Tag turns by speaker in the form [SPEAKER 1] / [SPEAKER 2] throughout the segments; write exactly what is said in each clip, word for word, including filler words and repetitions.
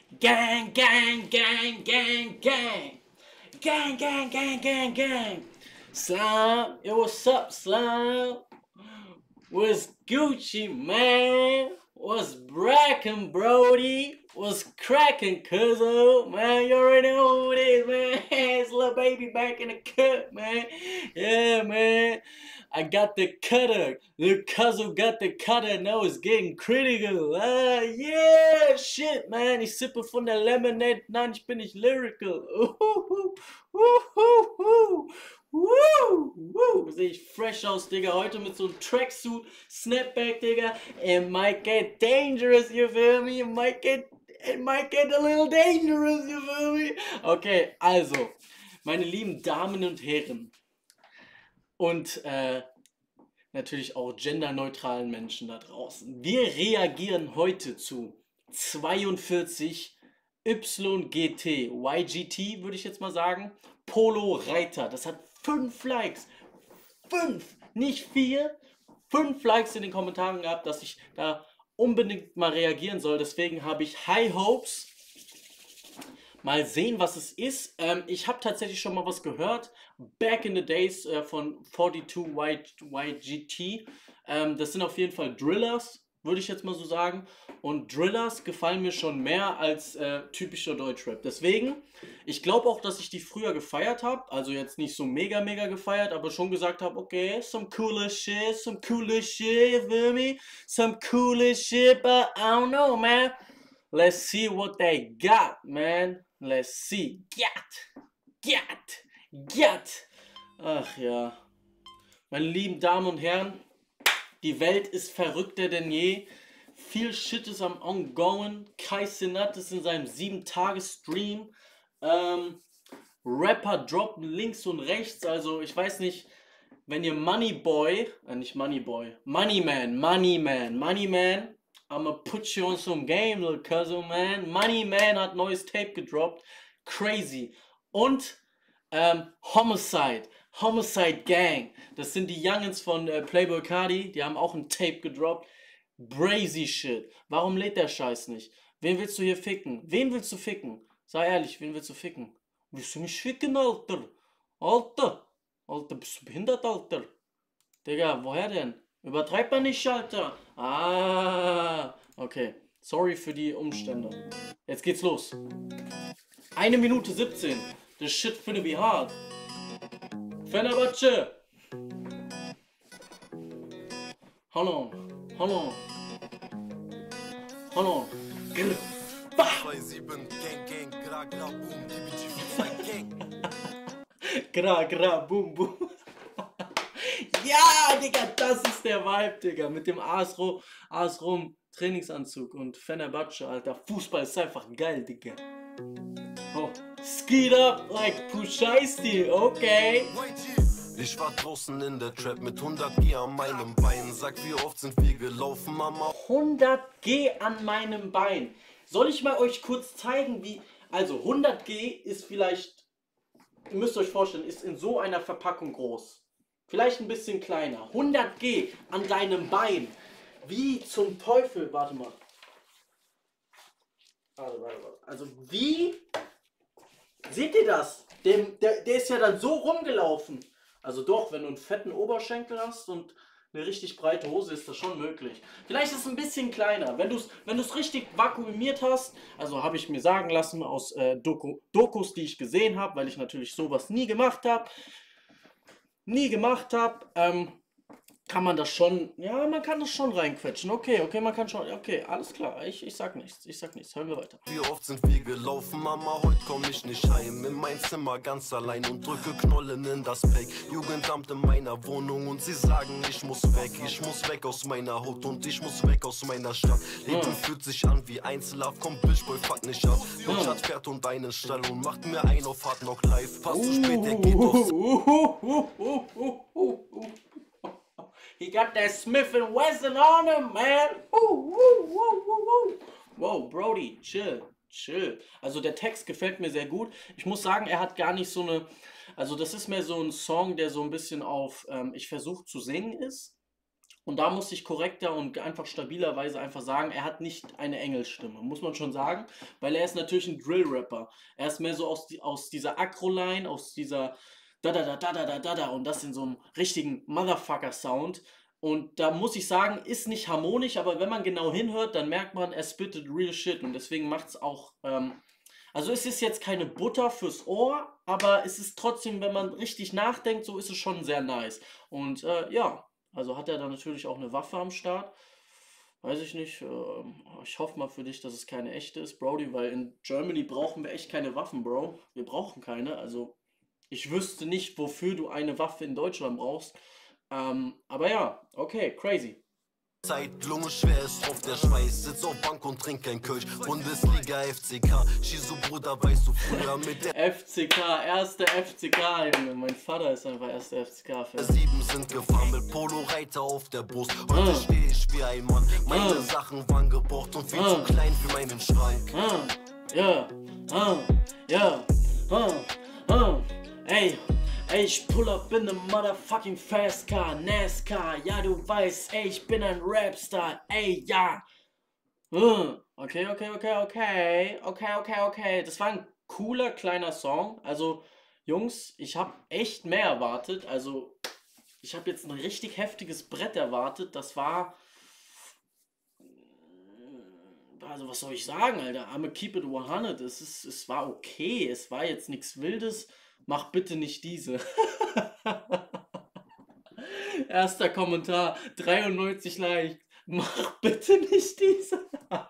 [SPEAKER 1] Gang, gang, gang, gang, gang. Gang, gang, gang, gang, gang. Slime, yo, what's up, Slime? What's Gucci, man? What's brackin', Brody? What's crackin', cuzzo? Man, you already know who it is, man. It's Lil Baby back in the cut, man. Yeah, man. I got the cutter. The cuzzo got the cutter. Now it's getting critical. Ah, yeah, shit, man. Ich sippe von der Lemonade. Nein, ich bin nicht lyrical. Uhuhu. Uhuhu. Woo! Woo! Sehe ich fresh aus, Digga. Heute mit so einem Tracksuit, Snapback, Digga. It might get dangerous, you feel me? It might get, it might get a little dangerous, you feel me? Okay, also, meine lieben Damen und Herren und äh, natürlich auch genderneutralen Menschen da draußen. Wir reagieren heute zu zweiundvierzig Y G T, Y G T würde ich jetzt mal sagen, Polo Reiter. Das hat fünf Likes, fünf, nicht vier, fünf Likes in den Kommentaren gehabt, dass ich da unbedingt mal reagieren soll. Deswegen habe ich High Hopes. Mal sehen, was es ist. Ähm, ich habe tatsächlich schon mal was gehört. Back in the Days äh, von zweiundvierzig Y G T. Ähm, das sind auf jeden Fall Drillers, würde ich jetzt mal so sagen. Und Drillers gefallen mir schon mehr als äh, typischer Deutschrap. Deswegen, ich glaube auch, dass ich die früher gefeiert habe. Also jetzt nicht so mega, mega gefeiert, aber schon gesagt habe, okay, some cooler shit, some cooler shit, you feel me? Some cooler shit, but I don't know, man. Let's see what they got, man. Let's see. Got, got, got. Ach ja. Meine lieben Damen und Herren, die Welt ist verrückter denn je. Viel Shit ist am ongoing. Kai Cenat ist in seinem sieben Tages Stream. Ähm, Rapper droppen links und rechts. Also ich weiß nicht, wenn ihr Moneyboy, äh nicht Moneyboy, Moneyman, Moneyman, Moneyman, I'ma put you on some game, little cousin, man. Moneyman hat neues Tape gedroppt. Crazy. Und ähm, Homicide. Homicide Gang. Das sind die Youngins von äh, Playboi Carti. Die haben auch ein Tape gedroppt. Brazy Shit. Warum lädt der Scheiß nicht? Wen willst du hier ficken? Wen willst du ficken? Sei ehrlich, wen willst du ficken? Willst du mich ficken, Alter? Alter. Alter, bist du behindert, Alter? Digga, woher denn? Übertreib mal nicht, Alter. Ah, okay. Sorry für die Umstände. Jetzt geht's los. Eine Minute siebzehn. This shit finna be hard. Fenerbahce. Hold on. Hold on. Hold on. Grr.
[SPEAKER 2] zwei sieben Gang Gang Gra Gra Boom D B G Gang.
[SPEAKER 1] Gra Gra Boom Boom. Ja, Digga, das ist der Vibe, Digga. Mit dem Aas rum, Aas rum Trainingsanzug und Fenerbahce, Alter. Fußball ist einfach geil, Digga. Oh. Skeet up like Pushaisti, okay.
[SPEAKER 2] Ich war draußen in der Trap mit hundert G an meinem Bein. Sag, wie oft sind wir gelaufen, Mama?
[SPEAKER 1] hundert G an meinem Bein. Soll ich mal euch kurz zeigen, wie... Also hundert G ist vielleicht... Ihr müsst euch vorstellen, ist in so einer Verpackung groß. Vielleicht ein bisschen kleiner. hundert G an deinem Bein. Wie zum Teufel... Warte mal. Also, warte mal. Also wie... Seht ihr das? Der, der, der ist ja dann so rumgelaufen. Also doch, wenn du einen fetten Oberschenkel hast und eine richtig breite Hose, ist das schon möglich. Vielleicht ist es ein bisschen kleiner. Wenn du es wenn du's richtig vakuumiert hast, also habe ich mir sagen lassen aus äh, Doku, Dokus, die ich gesehen habe, weil ich natürlich sowas nie gemacht habe, nie gemacht habe, ähm, kann man das schon, ja, man kann das schon reinquetschen. Okay, okay, man kann schon, okay, alles klar, ich, ich sag nichts, ich sag nichts, hören wir weiter.
[SPEAKER 2] Wie oft sind wir gelaufen, Mama, heute komm ich nicht heim. In mein Zimmer ganz allein und drücke Knollen in das Pack. Jugendamt in meiner Wohnung und sie sagen, ich muss weg. Ich muss weg aus meiner Haut und ich muss weg aus meiner Stadt. Leben
[SPEAKER 1] Ja.
[SPEAKER 2] fühlt sich an wie Einzelhaft, komm, Bitch, Boy, fuck nicht ab. Bitch hat Pferd und einen Stall und macht mir ein auf Hard Knock live. Passt zu spät, der geht aufs...
[SPEAKER 1] He got that Smith and Wesson on him, man. Woo, woo, woo, woo, woo. Wow, Brody, chill, chill. Also der Text gefällt mir sehr gut. Ich muss sagen, er hat gar nicht so eine... Also das ist mehr so ein Song, der so ein bisschen auf ähm, ich versuche zu singen ist. Und da muss ich korrekter und einfach stabilerweise einfach sagen, er hat nicht eine Engelsstimme, muss man schon sagen, weil er ist natürlich ein Drill-Rapper. Er ist mehr so aus, die, aus dieser Akro-Line, aus dieser da da da da da da da da und das in so einem richtigen Motherfucker-Sound. Und da muss ich sagen, ist nicht harmonisch, aber wenn man genau hinhört, dann merkt man, er spittet real shit und deswegen macht es auch, ähm, also es ist jetzt keine Butter fürs Ohr, aber es ist trotzdem, wenn man richtig nachdenkt, so ist es schon sehr nice. Und äh, ja, also hat er dann natürlich auch eine Waffe am Start. Weiß ich nicht. Äh, ich hoffe mal für dich, dass es keine echte ist, Brody, weil in Germany brauchen wir echt keine Waffen, Bro. Wir brauchen keine. Also ich wüsste nicht, wofür du eine Waffe in Deutschland brauchst. Ähm, aber ja, okay, crazy.
[SPEAKER 2] Zeit, Lunge schwer ist auf der Schweiß, sitz auf Bank und trink ein Kölsch. Bundesliga F C K, Shizu Bruder, weißt du früher mit der
[SPEAKER 1] F C K, erste F C K, Junge. Mein Vater ist einfach erster F C K-Fan.
[SPEAKER 2] Sieben sind gefahren mit Polo-Reiter auf der Brust. Heute
[SPEAKER 1] Ah.
[SPEAKER 2] stehe ich wie ein Mann, meine
[SPEAKER 1] Ah.
[SPEAKER 2] Sachen waren gebraucht und viel
[SPEAKER 1] Ah.
[SPEAKER 2] zu klein für meinen Schrank.
[SPEAKER 1] Ah, ja, ah, ja, ah, ah, ey. Ey, ich pull up in ne motherfucking Fast Car, NASCAR, ja du weißt, ey, ich bin ein Rapstar, ey, ja. Uh, okay, okay, okay, okay, okay, okay, okay. Das war ein cooler kleiner Song. Also, Jungs, ich habe echt mehr erwartet. Also, ich habe jetzt ein richtig heftiges Brett erwartet. Das war, also was soll ich sagen, Alter? I'ma keep it hundert. Es ist, es war okay. Es war jetzt nichts Wildes. Mach bitte nicht diese. Erster Kommentar, dreiundneunzig Likes. Mach bitte nicht diese.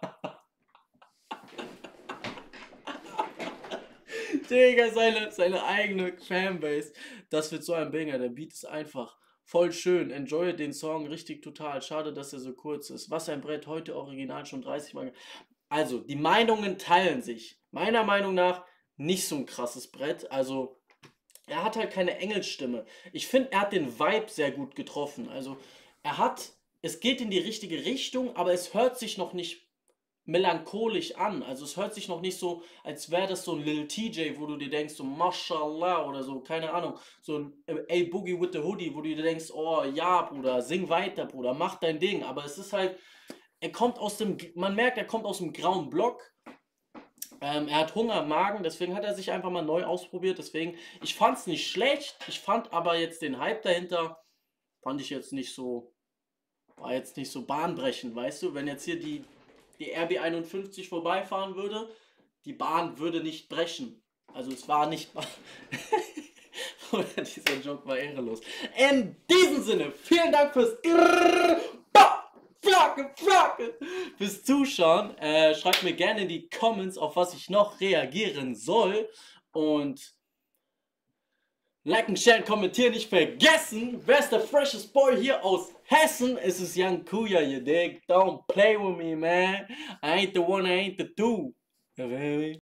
[SPEAKER 1] Digga, seine, seine eigene Fanbase. Das wird so ein Banger. Der Beat ist einfach voll schön. Enjoy den Song richtig total. Schade, dass er so kurz ist. Was ein Brett, heute original schon dreißig Mal. Also, die Meinungen teilen sich. Meiner Meinung nach nicht so ein krasses Brett. Also, er hat halt keine Engelsstimme. Ich finde, er hat den Vibe sehr gut getroffen. Also, er hat, es geht in die richtige Richtung, aber es hört sich noch nicht melancholisch an. Also, es hört sich noch nicht so, als wäre das so ein Lil T J, wo du dir denkst, so Mashallah oder so, keine Ahnung. So ein A Boogie with the Hoodie, wo du dir denkst, oh ja, Bruder, sing weiter, Bruder, mach dein Ding. Aber es ist halt, er kommt aus dem, man merkt, er kommt aus dem grauen Block. Ähm, er hat Hunger im Magen, deswegen hat er sich einfach mal neu ausprobiert. Deswegen, ich fand es nicht schlecht. Ich fand aber jetzt den Hype dahinter, fand ich jetzt nicht so, war jetzt nicht so bahnbrechend, weißt du? Wenn jetzt hier die, die R B einundfünfzig vorbeifahren würde, die Bahn würde nicht brechen. Also es war nicht... Dieser Joke war ehrenlos. In diesem Sinne, vielen Dank fürs... Flagge, Flagge! Fürs Zuschauen. Äh, schreibt mir gerne in die Comments, auf was ich noch reagieren soll. Und liken, sharen, kommentieren nicht vergessen. Wer ist der freshest Boy hier aus Hessen? Es ist Young Kuya, you dig? Don't play with me, man. I ain't the one, I ain't the two.